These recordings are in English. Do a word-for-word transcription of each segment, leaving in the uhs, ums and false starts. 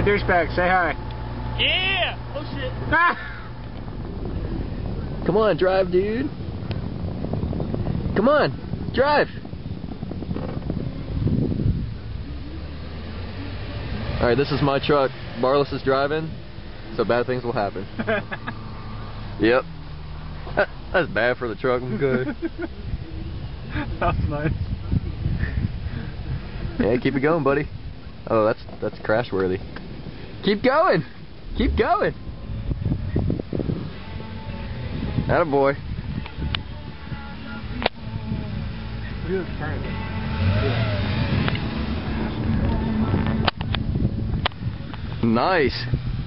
Hey, douchebag, say hi. Yeah! Oh shit. Ah! Come on, drive, dude. Come on, drive. Alright, this is my truck. Barless is driving, so bad things will happen. Yep. That, that's bad for the truck. I'm good. That's nice. Yeah, keep it going, buddy. Oh, that's that's crash worthy. Keep going. Keep going. Attaboy. Look at this current. Nice.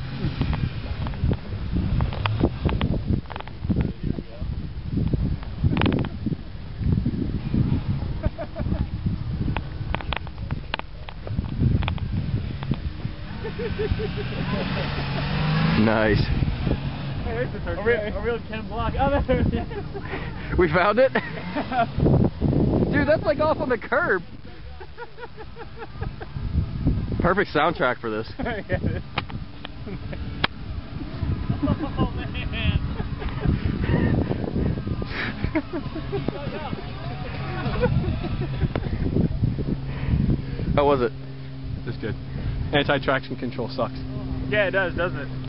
Nice. Hey, there's the A real, a real Ken Block. Oh, there it is. We found it? Dude, that's like off on the curb. Perfect soundtrack for this. Oh, man. How was it? Just good. Anti-traction control sucks. Yeah, it does, doesn't it?